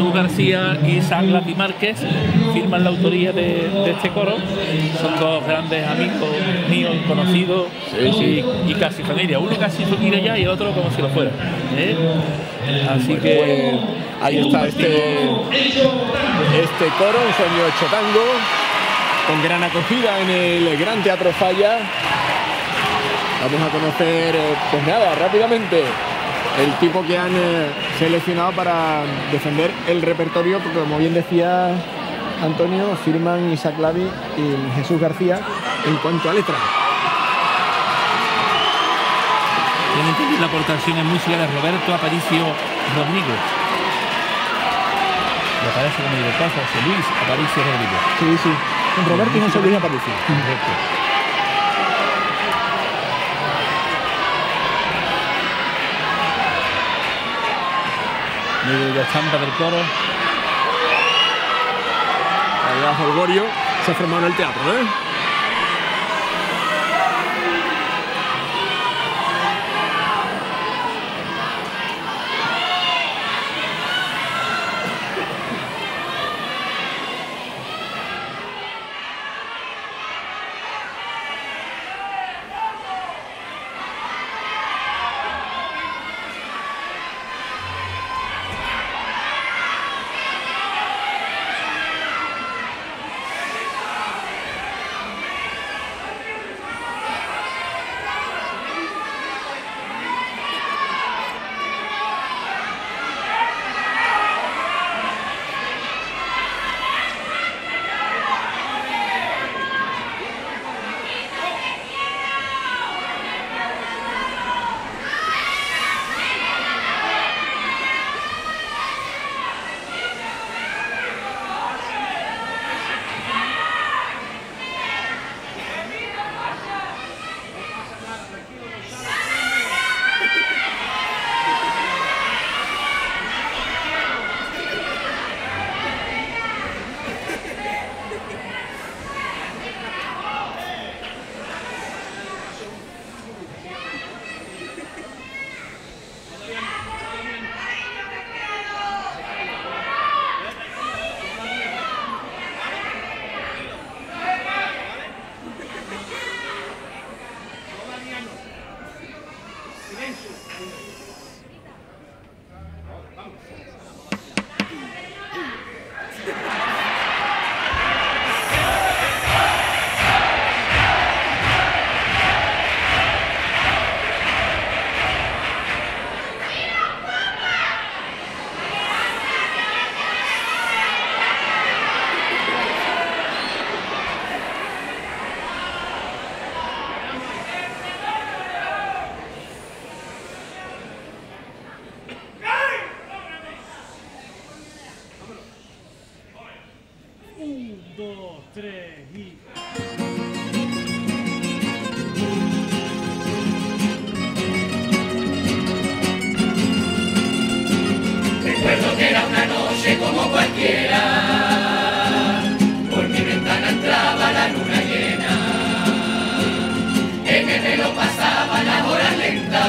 Jesús García y Saglapi Márquez firman la autoría de este coro. Son dos grandes amigos míos, conocidos, y casi familia. Uno casi familia ya y el otro como si lo fuera. Así que pues, ahí está este coro, Un sueño hecho tango, con gran acogida en el Gran Teatro Falla. Vamos a conocer, pues nada, rápidamente el tipo que han seleccionado para defender el repertorio, porque como bien decía Antonio, firman Isaac Lavi y Jesús García en cuanto a letra. Tienen que ver la aportación en música de Roberto Aparicio Rodríguez. Me parece como director José Luis Aparicio Rodríguez. Sí, sí. Con Roberto y José Luis Aparicio. Correcto. Mire la estampa del coro. Ahí abajo el Gorio se ha formado en el teatro, ¿eh? Recuerdo que era una noche como cualquiera, por mi ventana entraba la luna llena, en el reloj pasaba la hora lenta,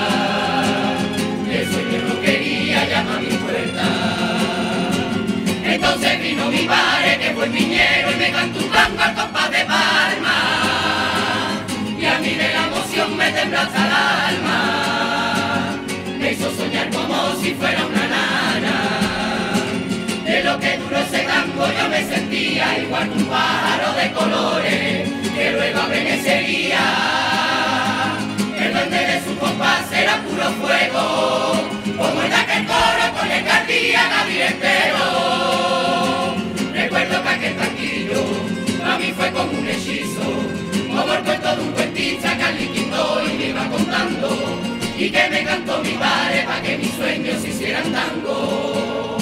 el sueño no quería llamar a mi puerta. Entonces vino mi padre que fue piñero y me cantó un tango al compás de palma, y a mí de la emoción me tembló hasta el alma, me hizo soñar como si fuera una nana. De lo que duró ese tango yo me sentía igual que un pájaro de colores que luego amanecería. El duende de su compás era puro fuego, como en aquel coro con el cardía gavilentero. Recuerdo que aquel tanquillo a mí fue como un hechizo, como el cuento de un cuentista que alguien quitó y me iba contando, y que me cantó mi padre para que mis sueños se hicieran tango.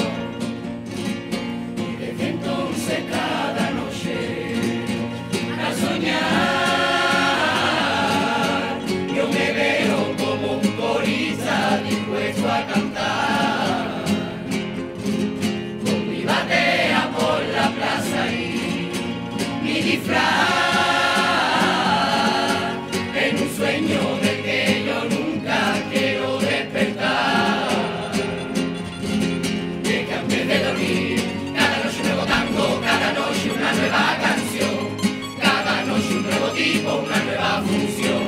Y desde entonces cada noche al soñar yo me veo como un corista dispuesto a cantar, con mi batea por la plaza y mi disfraz, en un sueño del que yo nunca quiero despertar. de dormir. Cada noche un nuevo tango, cada noche una nueva canción, cada noche un nuevo tipo, una nueva función,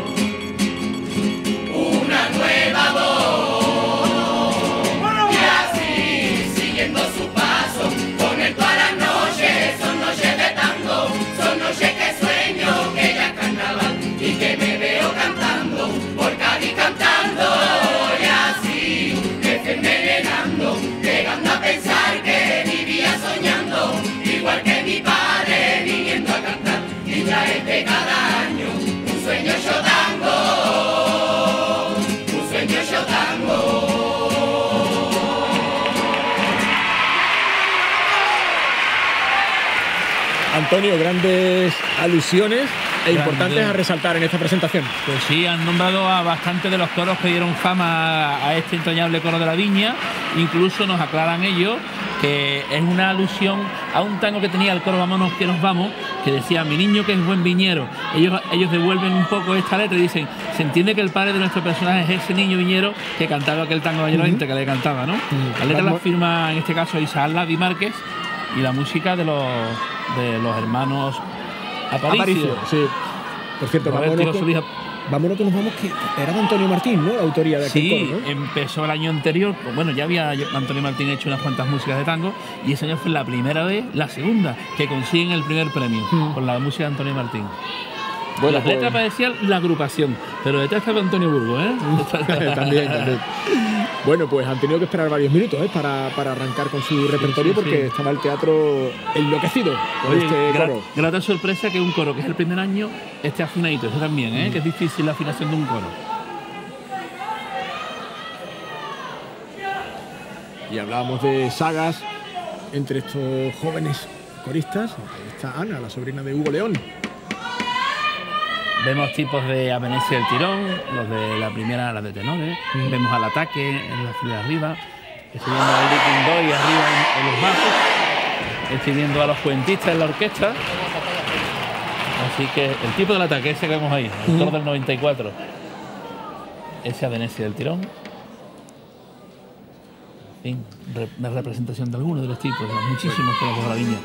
una nueva voz. Y así, siguiendo su paso, con él todas las noches, son noches de tango, son noches que sueño que ella cantaba y que me veo cantando, por Cádiz cantando. Y así, me fui envenenando, llegando a pensar que vivía soñando, igual que mi padre viniendo a cantar y traerte cada año un sueño yo tango, un sueño yo tango. Antonio, grandes alusiones e importantes a resaltar en esta presentación. Pues sí, han nombrado a bastantes de los coros que dieron fama a este entrañable coro de la Viña. Incluso nos aclaran ellos que es una alusión a un tango que tenía el coro Vámonos que nos vamos, que decía: mi niño que es buen viñero. Ellos devuelven un poco esta letra y dicen: se entiende que el padre de nuestro personaje es ese niño viñero que cantaba aquel tango valleroente que le cantaba, ¿no? La letra la firma en este caso Isaac Lavi Márquez y la música de los hermanos Aparicio. Sí. Por cierto, vámonos que nos vamos, que era de Antonio Martín, ¿no? La autoría de aquel coro, ¿no? Empezó el año anterior, pues bueno, ya había Antonio Martín hecho unas cuantas músicas de tango y ese año fue la primera vez, la segunda, que consiguen el primer premio con la música de Antonio Martín. Bueno, las letras parecían la agrupación, pero detrás estaba Antonio Burgos, ¿eh? también. Bueno, pues han tenido que esperar varios minutos para arrancar con su repertorio, porque estaba el teatro enloquecido con este coro. Grata sorpresa que un coro que es el primer año esté afinadito, eso también, que es difícil la afinación de un coro. Y hablábamos de sagas entre estos jóvenes coristas. Ahí está Ana, la sobrina de Hugo León. Vemos tipos de A Venecia del Tirón, los de la primera, las de tenores. Vemos al Ataque en la fila de arriba. Estoy viendo al Dipping Boy arriba en los bajos. Estoy viendo a los cuentistas en la orquesta. Así que el tipo del Ataque, ese que vemos ahí, el toro del 94. Ese A Venecia del Tirón. En fin, una representación de algunos de los tipos, de los muchísimos que de la Viña.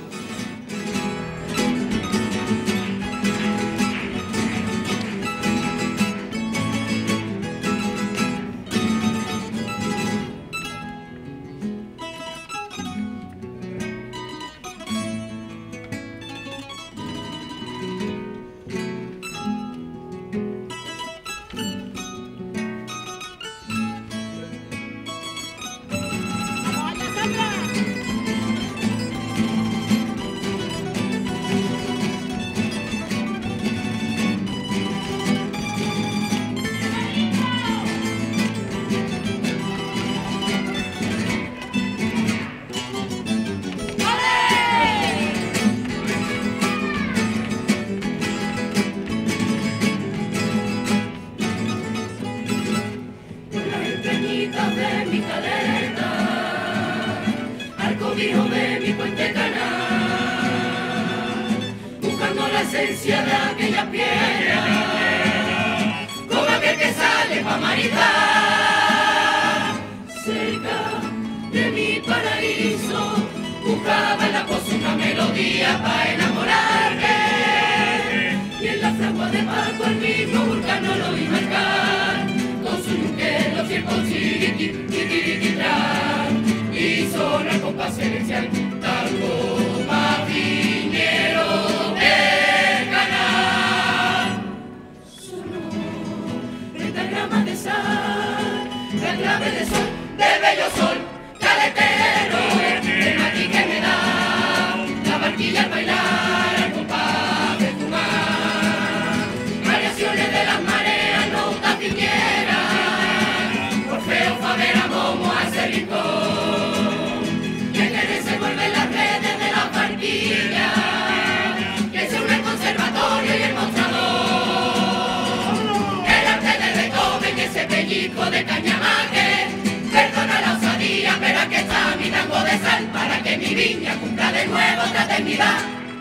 Esencia de aquella piedra, como aquel que sale pa' marizar. Cerca de mi paraíso, buscaba en la poza una melodía pa' enamorarme. Y en la fragua de Paco el mismo Vulcano lo vi marcar, con su yunque los tiempos tiquitran, y sonó el compás celestial, tango más viñero. La clave de sol, del bello sol, caletero, el matiz que me da, la barquilla al bailar, al compás de fumar, variaciones de las mareas, notas viñeras, Orfeo, Favela, Momo, hace rincón, y el que se vuelve las redes de las barquillas, que se une el conservatorio y el mostrador, el arte de Beethoven, ese pellizco de cañamaque. Perdona la osadía, pero aquí está mi tango de sal, para que mi viña cumpla de nuevo otra eternidad.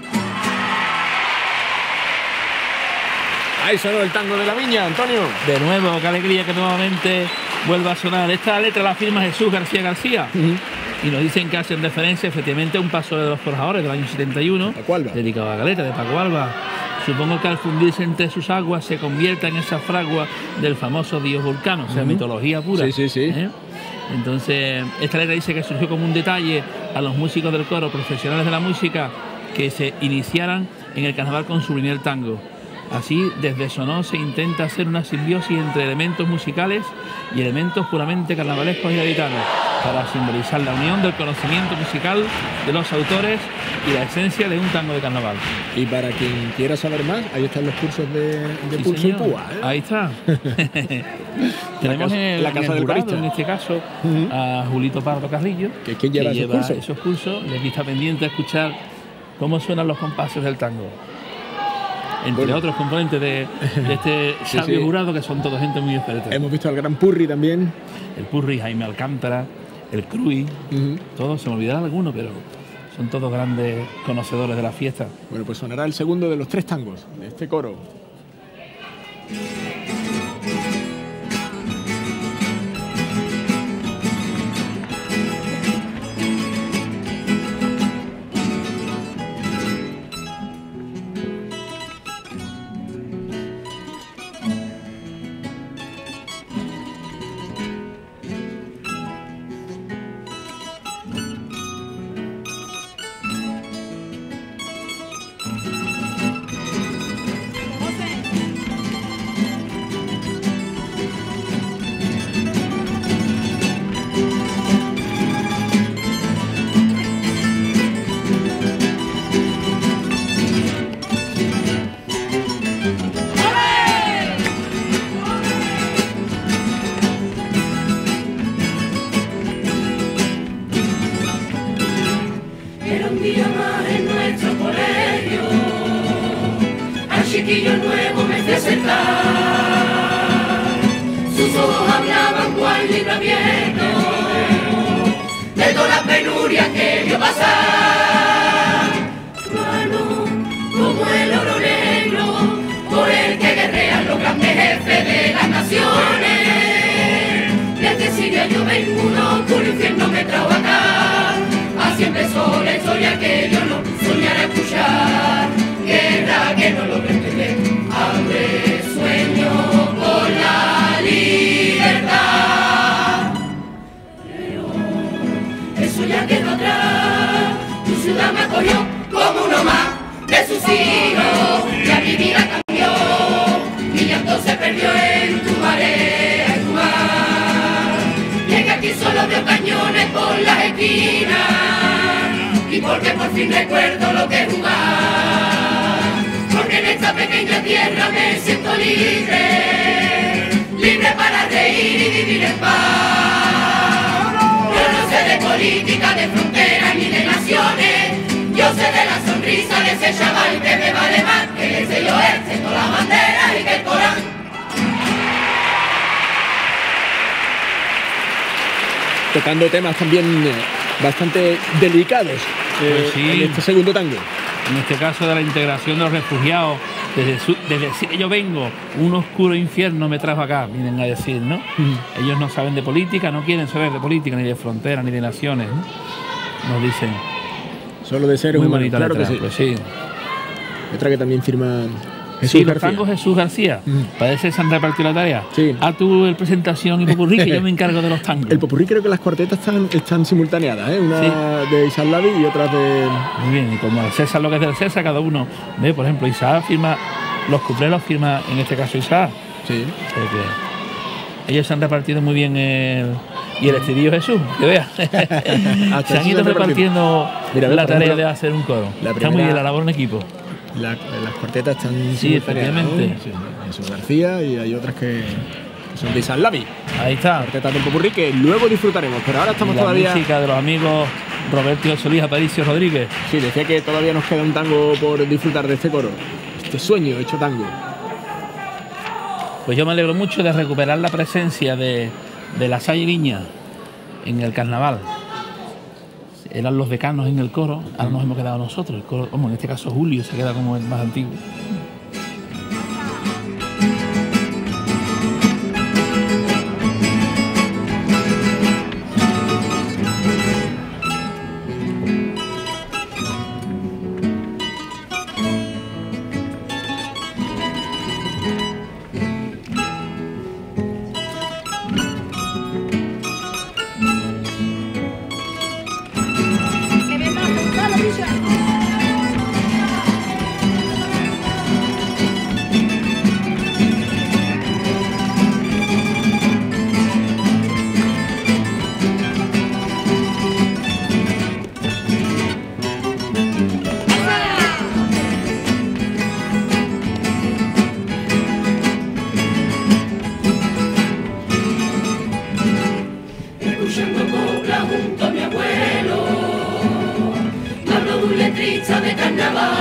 Ahí sonó el tango de la Viña, Antonio. De nuevo, qué alegría que nuevamente vuelva a sonar. Esta letra la firma Jesús García García. Y nos dicen que hacen referencia efectivamente a un paso de los forjadores del año 71, Paco Alba. dedicado a Galeta, de Paco Alba. Supongo que al fundirse entre sus aguas se convierta en esa fragua del famoso dios Vulcano, o sea, mitología pura. Sí, sí, sí. ¿Eh? Entonces, esta letra dice que surgió como un detalle a los músicos del coro, profesionales de la música, que se iniciaran en el carnaval con su el tango. Así, desde Sonó se intenta hacer una simbiosis entre elementos musicales y elementos puramente carnavalescos y gaditanos, para simbolizar la unión del conocimiento musical de los autores y la esencia de un tango de carnaval. Y para quien quiera saber más, ahí están los cursos de Sí, Pulso y señor. Púa, ¿eh? Ahí está. Tenemos la casa del jurado, corista. en este caso, a Julito Pardo Carrillo, Que es quien lleva esos cursos. y aquí está pendiente a escuchar cómo suenan los compases del tango. Entre Bueno. otros componentes de este Sí, sabio sí. jurado, que son toda gente muy experta. Hemos visto al gran Purri también. El Purri, Jaime Alcántara, el Cruy, todos, se me olvidará alguno, pero son todos grandes conocedores de la fiesta. Bueno, pues sonará el segundo de los 3 tangos de este coro. Era un día más en nuestro colegio, al chiquillo nuevo me fui a acercar. Sus ojos hablaban cual libro abierto, de todas las penurias que vio pasar. Mano, como el oro negro, por el que guerrean los grandes jefes de las naciones. Desde Siria yo vengo, un oscuro infierno me trajo acá. Así empezó la historia que yo no soñara escuchar. Guerra que no logré entender, hambre, sueño por la libertad. Pero eso ya quedó atrás. Tu ciudad me acogió como uno más de sus hijos. Ya mi vida cambió, mi llanto se perdió en tu marea, en tu mar. Llegué aquí solo veo cañones por las esquinas, y porque por fin recuerdo lo que es jugar. Porque en esta pequeña tierra me siento libre, libre para reír y vivir en paz. Yo no sé de política, de fronteras ni de naciones. Yo sé de la sonrisa de ese chaval que me vale más que ese yo con la bandera y que el Corán. Tocando temas también bastante delicados Pues sí. en este segundo tango. En este caso de la integración de los refugiados, desde Siria yo vengo, un oscuro infierno me trajo acá, vienen a decir, ¿no? Ellos no saben de política, no quieren saber de política, ni de fronteras, ni de naciones, ¿no? Nos dicen. Solo de seres Muy humanos, bonita claro letra, que sí. pues sí. Otra que también firma Jesús Sí, los García. tangos Jesús García. Parece que se han repartido la tarea. Sí. Haz tú el presentación y popurrí, que yo me encargo de los tangos. El popurrí creo que las cuartetas están simultaneadas, ¿eh? Una Sí. de Isaac Lavi y otra de... Muy bien, y como el César lo que es del César, cada uno ve, por ejemplo, Isaac firma, los cupleros firma, en este caso Isaac. Sí. Porque ellos se han repartido muy bien y el estribillo Jesús, que veas. Se han ido repartiendo Mira, ve, la por tarea ejemplo, de hacer un coro. la Está muy primera- bien la labor en equipo. Las cuartetas están Sí, simultaneadas, efectivamente. ¿no? Sí, Jesús García y hay otras que son de Isaac Lavi. Ahí está. Cuartetas de popurrí que luego disfrutaremos, pero ahora estamos Y la todavía... música de los amigos Roberto Solís, Aparicio Rodríguez. Sí, decía que todavía nos queda un tango por disfrutar de este coro. Este sueño hecho tango. Pues yo me alegro mucho de recuperar la presencia de la Salle Viña en el carnaval. Eran los decanos en el coro, ahora nos hemos quedado nosotros. El coro, en este caso Julio se queda como el más antiguo. Escuchando copla junto a mi abuelo, me habló de un letrista de carnaval,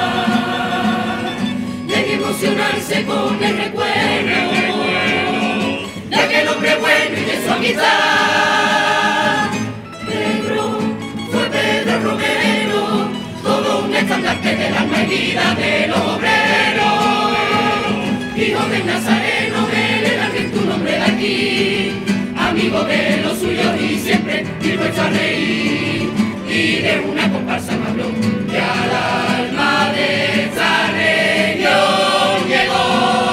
de emocionarse con el recuerdo de aquel hombre bueno y de su amistad. Pedro fue Pedro Romero, todo un estandarte del alma y vida de los obreros, hijo del Nazareno, él era bien tu nombre de aquí, amigo de los suyos y siempre dispuesto a reír, y de una comparsa me habló que al alma de esta región llegó.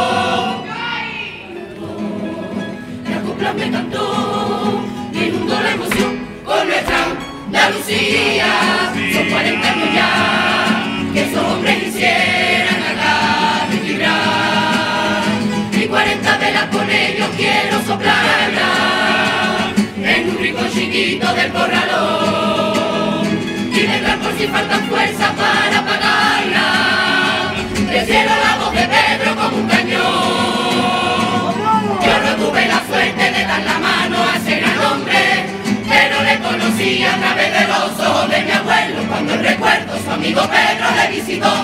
La copla me cantó, me inundó la emoción con nuestra Andalucía. Son 40 años ya que esos hombres hicieran acá de vibrar, y 40 velas con ellos quiero soplarla en un rico chiquito del corralón, y vendrán por si faltan fuerzas para apagarla. Del cielo la voz de Pedro como un cañón. Yo no tuve la suerte de dar la mano a ese gran hombre, pero le conocí a través de los ojos de mi abuelo, cuando el recuerdo su amigo Pedro le visitó.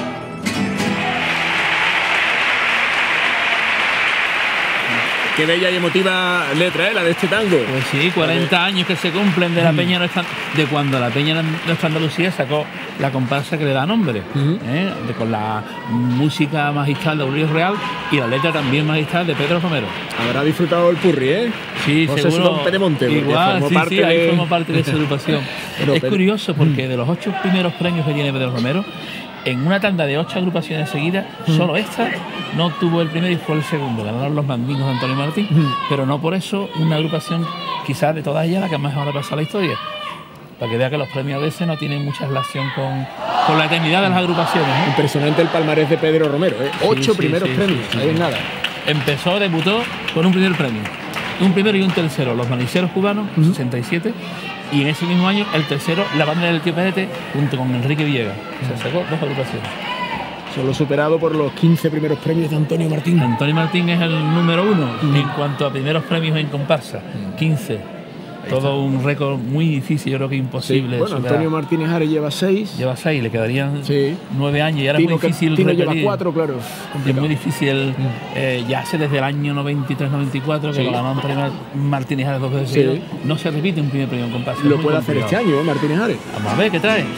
Qué bella y emotiva letra, la de este tango. Pues sí, 40 años que se cumplen de la Peña Nuestra, de cuando la Peña Nuestra Andalucía sacó la comparsa que le da nombre, con la música magistral de Aurelio Real y la letra también magistral de Pedro Romero. Habrá disfrutado el Purri, ¿eh? Sí, José seguro. Simón Pedemonte, Igual, sí, ahí formó parte de esa agrupación. Es pero- curioso porque de los 8 primeros premios que tiene Pedro Romero, en una tanda de 8 agrupaciones seguidas, solo esta no obtuvo el primero y fue el segundo. Ganaron los Mandinos de Antonio Martín, pero no por eso una agrupación, quizás de todas ellas, la que más ha pasado la historia. Para que vea que los premios a veces no tienen mucha relación con la eternidad de las agrupaciones, ¿eh? Impresionante el palmarés de Pedro Romero, ¿eh? 8 sí, primeros sí, premios, sí, sí. ahí es nada. Debutó con un primer premio, un primero y un tercero, los Maniceros Cubanos, 67, y en ese mismo año el tercero, la banda del Tío Pedete, junto con Enrique Villegas. Se sacó 2 agrupaciones. Solo superado por los 15 primeros premios de Antonio Martín. Antonio Martín es el número 1 en cuanto a primeros premios en comparsa, 15. Todo un récord muy difícil, yo creo que Sí, imposible. de bueno, superar. Antonio Martínez Ares lleva 6. Lleva 6, le quedarían Sí. 9 años y ahora Tino, es muy difícil Tino lleva repetir. 4, claro. Es Complicado. muy difícil, ya hace desde el año 93-94 que Sí. lo ganó Antonio Martínez Ares 2 veces Sí. seguidas. No se repite un primer premio en comparsa. es Lo muy puede hacer complicado. este año, ¿eh? Martínez Ares. Vamos a ver qué trae.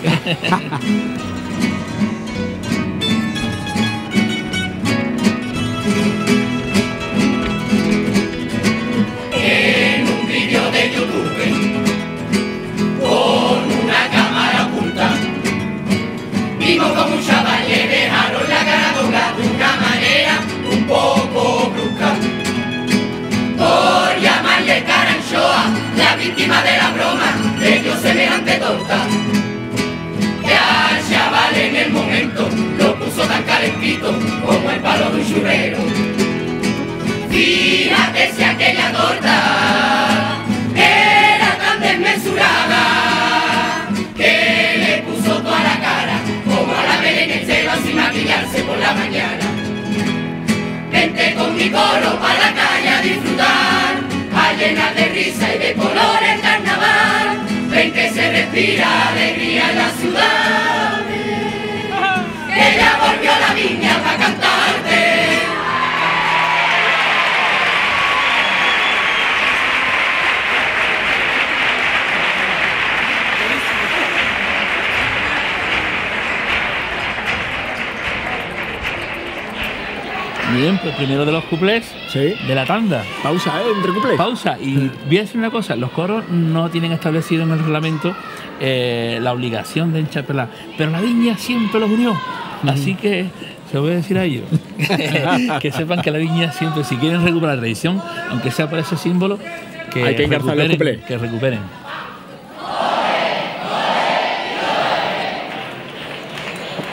En un vídeo de YouTube con una cámara oculta vimos como un chaval le dejaron la cara doblada de una manera un poco brusca, por llamarle Caranchoa, la víctima de la broma le dio semejante torta que al chaval en el momento lo puso tan calentito como el palo de un churrero. Fíjate si aquella torta era tan desmesurada que le puso toda la cara como a la Belén Esteban sin maquillarse por la mañana. Vente con mi coro para la calle a disfrutar, a llenar de risa y de color el carnaval. Ven que se respira alegría en la ciudad, que ya volvió la viña para cantarte. Bien, pues primero de los cuplés Sí. de la tanda. Pausa, ¿eh? Entre cuplés. Pausa. Y voy a decir una cosa, los coros no tienen establecido en el reglamento la obligación de enchapelar, pero la viña siempre los unió. Así que se lo voy a decir a ellos. Que sepan que la viña siempre, si quieren recuperar la tradición, aunque sea por ese símbolo, que Hay que engarzar los cuplés. que recuperen.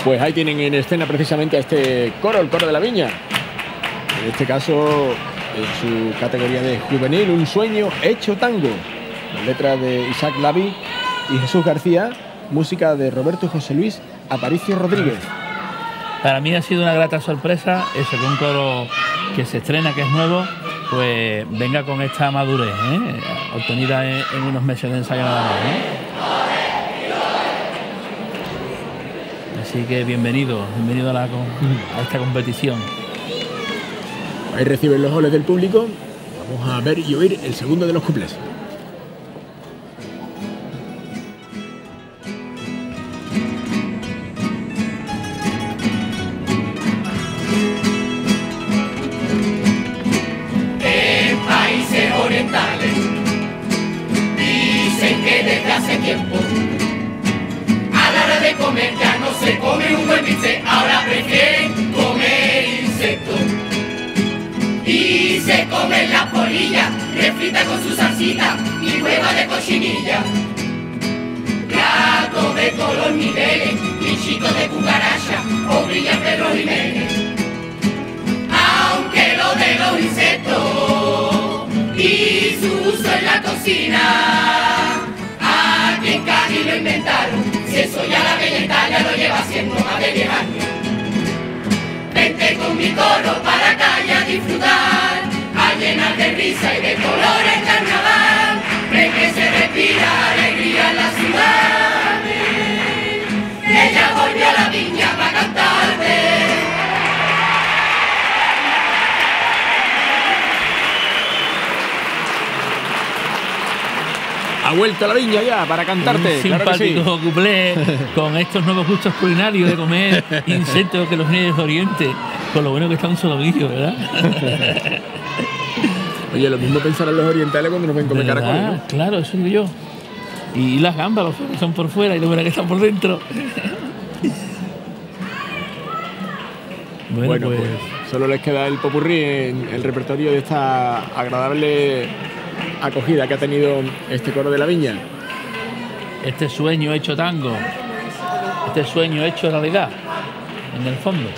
Pues ahí tienen en escena precisamente a este coro, el coro de la Viña. En este caso, en su categoría de juvenil, Un sueño hecho tango. Letra de Isaac Lavi y Jesús García, música de Roberto José Luis Aparicio Rodríguez. Para mí ha sido una grata sorpresa eso, que un coro que se estrena, que es nuevo, pues venga con esta madurez, obtenida en unos meses de ensayo nada más, Así que bienvenido a esta competición. Ahí reciben los goles del público. Vamos a ver y oír el segundo de los cuplés. En países orientales dicen que desde hace tiempo a la hora de comer ya no se come un buen bistec, ahora prefieren comer insectos. Y se comen las polillas, refritas con su salsita y hueva de cochinilla. Platos de color niveles, bichitos de cucaracha o brillas de los Jiménez. Aunque lo de los insectos y su uso en la cocina, aquí en Cádiz lo inventaron, si eso ya la bella Italia lo lleva haciendo más de 10 años. Vente con mi coro para calle a disfrutar, a llenar de risa y de colores carnaval. Ven que se respira alegría en la ciudad, ella volvió a la Viña para cantarte. Ha vuelto a la Viña ya para cantarte. Un simpático claro cuplé con estos nuevos gustos culinarios de comer insectos que los niños de Oriente, con lo bueno que está un solomillo, ¿verdad? Oye, lo mismo pensarán los orientales cuando nos ven comer caracoles, ¿no? Claro, eso digo yo. Y las gambas, los que son por fuera y lo buenas que están por dentro. Bueno, pues solo les queda el popurrí en el repertorio de esta agradable acogida que ha tenido este coro de la Viña. Este sueño hecho tango, este sueño hecho realidad, en el fondo.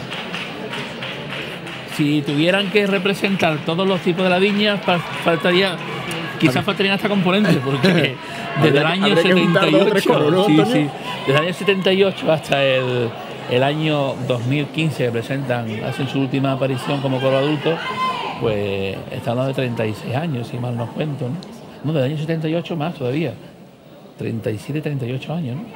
Si tuvieran que representar todos los tipos de la Viña, quizás faltarían hasta componentes, porque desde el año 78, coros, ¿no, sí, desde el año 78 hasta el año 2015 que hacen su última aparición como coro adulto, pues está hablando de 36 años, si mal no cuento, ¿no? No, del año 78 más todavía. 37, 38 años, ¿no?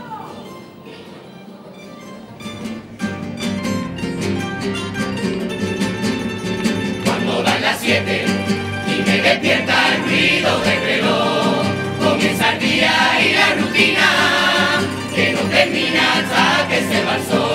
Cuando dan las 7 y me despierta el ruido del reloj, comienza el día y la rutina que no termina hasta que se va el sol.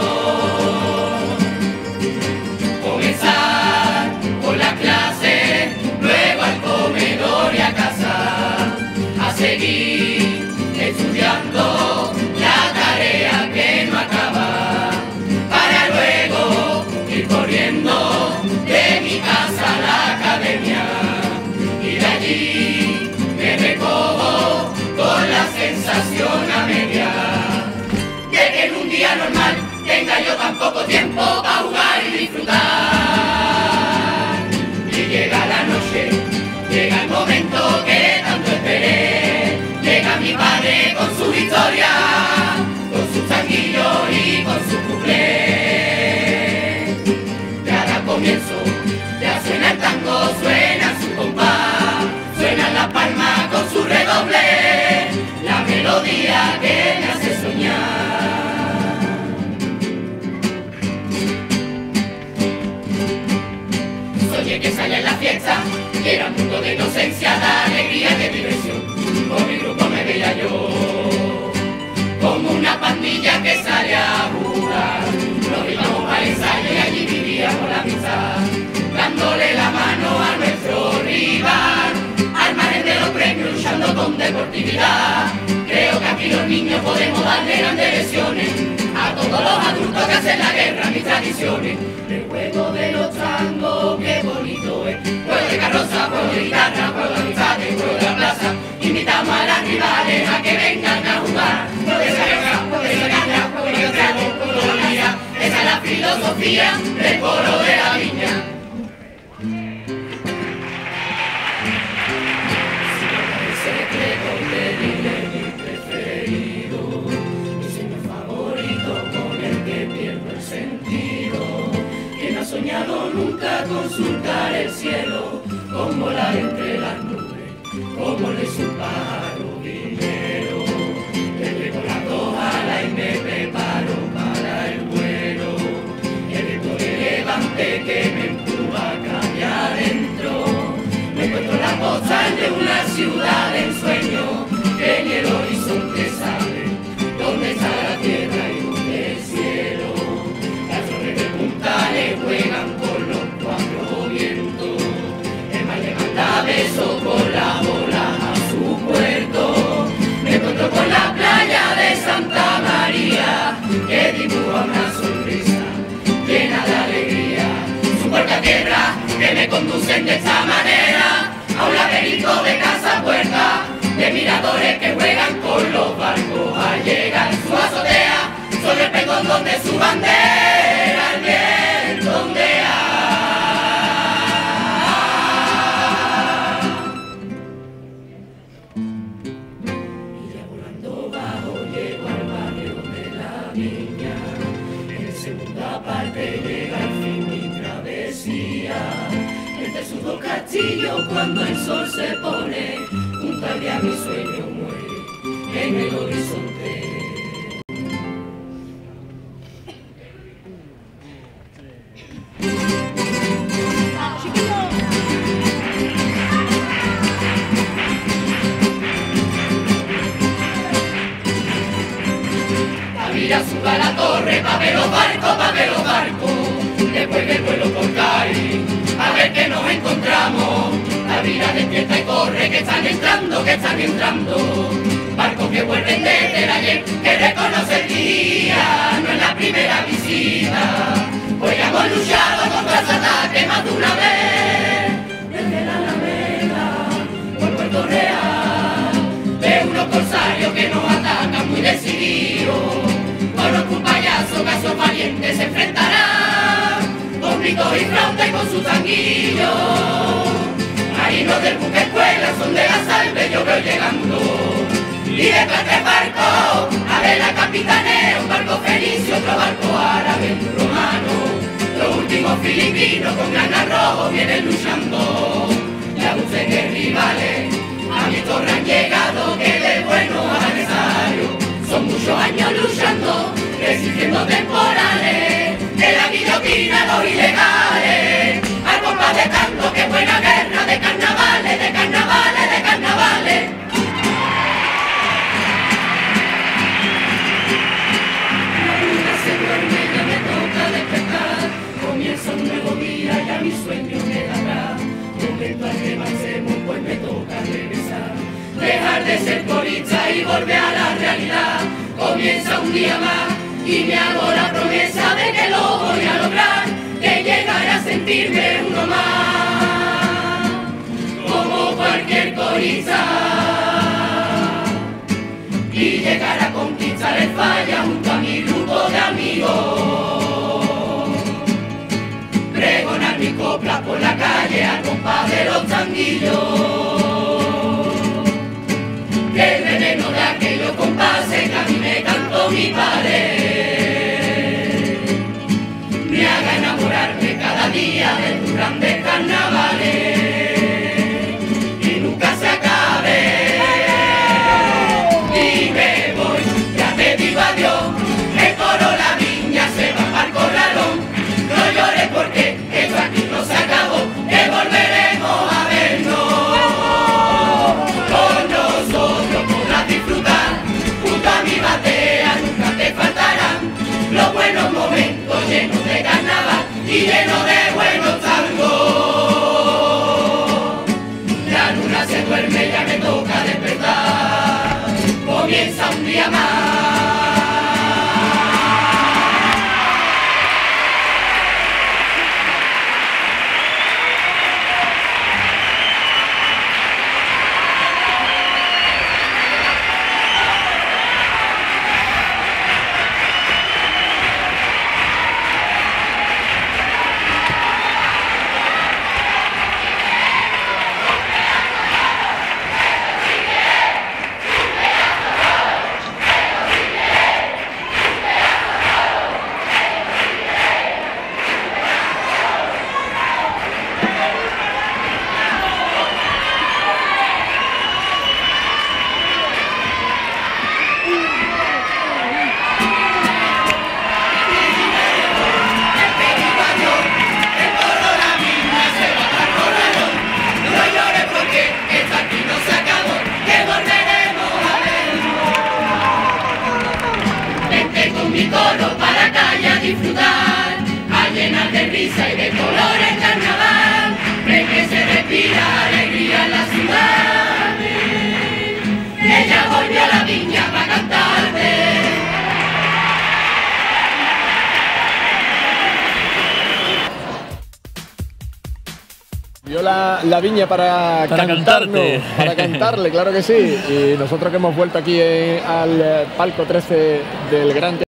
Comenzar con la clase, luego al comedor y a casa, a seguir estudiando la tarea que no acaba, para luego ir corriendo de mi casa a la academia, y de allí me recojo con la sensación a media de que en un día normal tenga yo tan poco tiempo para jugar y disfrutar. Y llega la noche, llega el momento que tanto esperé, llega mi padre con su historia, con sus tanguillos y con su cuplé. Ya da comienzo, ya suena el tango, suena su compás, suena la palma con su redoble, la melodía que me hace soñar. Soñé que salía en la fiesta, que era un mundo de inocencia, de alegría y de diversión. Con mi grupo me veía yo como una pandilla que sale a jugar. Nos íbamos para el ensayo y allí vivíamos la amistad, dándole la mano a nuestro rival, al margen de los premios, luchando con deportividad. Creo que aquí los niños podemos darle grandes lecciones a todos los adultos que hacen la guerra, mis tradiciones. El juego de los tangos, qué bonito es. Juego de carroza, juego de guitarra, juego de amistades, juego de la plaza. Invitamos a las rivales a que vengan a jugar. Juego de cabeza, juego de guitarra, juego de amistades, juego de filosofía del coro de la viña. Soñado nunca consultar el cielo, como volar entre las nubes, como le su pájaro dinero. Le llevo las dos alas y me preparo para el vuelo. El viento de levante que me empuja acá adentro. Me encuentro la postal de una ciudad de ensueño, que en el horizonte sabe dónde está la tierra y dónde el cielo. Le juegan por los cuatro vientos, el mar le manda besos por la ola a su puerto. Me encuentro con la playa de Santa María, que dibuja una sonrisa llena de alegría. Su puerta tierra que me conducen de esta manera a un laberinto de casa puerta, de miradores que juegan con los barcos al llegar su azotea, sobre el pregón donde su bandera el viento ondea. Y ya volando bajo llego al barrio de la viña, en segunda parte llega al fin mi travesía. Entre sus dos castillos cuando el sol se pone, junto al día mi sueño muere en el horizonte. Mira, suba a la torre, pa' ver los barcos, después del vuelo por Cádiz, a ver que nos encontramos. La vida despierta y corre, que están entrando, barcos que vuelven desde el ayer, que reconoce el día, no es la primera visita, pues ya hemos luchado contra ese ataque más de una vez, desde la Alameda, por Puerto Real, de unos corsarios que nos atacan muy decididos. Con los payasos, casos valientes se enfrentarán, con gritos y flauta y con sus tanguillos. Marinos del buque escuela son de la salve, yo veo llegando. Y detrás del barco, a ver la capitanea, un barco fenicio, otro barco árabe, un romano. Los últimos filipinos con granas rojo vienen luchando. Ya buces que rivales, a mi torre han llegado, que de buenos adversarios. Son muchos años luchando, resistiendo temporales, de la guillotina los ilegales, al compás de tanto que buena guerra, de carnavales, de carnavales, de carnavales. La luna se duerme, ya me toca despertar, comienza un nuevo día, ya mi sueño queda atrás, momento al que avancemos, pues me toca regresar. Dejar de ser corista y volver a la realidad. Comienza un día más y me hago la promesa de que lo voy a lograr, que llegaré a sentirme uno más, como cualquier corista, y llegar a conquistar el falla junto a mi grupo de amigos. Pregonar mi copla por la calle al compás de los tanguillos. Que el veneno de aquellos compases que a mí me cantó mi padre me haga enamorarme cada día de tus grandes carnavales y nunca se acabe. Y me voy, ya te digo adiós, el coro la viña se va para el corralón. No llores porque esto aquí no se acabó, que volveremos a vernos. Disfrutar junto a mi batea, nunca te faltarán los buenos momentos llenos de carnaval y llenos de buenos tangos. La luna se duerme, ya me toca despertar, comienza un día más. mi coro para calle a disfrutar, a llenar de risa y de colores carnaval, de que se respira alegría en la ciudad. Ella volvió a la viña para cantarte. Vio la viña para cantarnos, para cantarle, claro que sí. Y nosotros que hemos vuelto aquí al palco 13 del Gran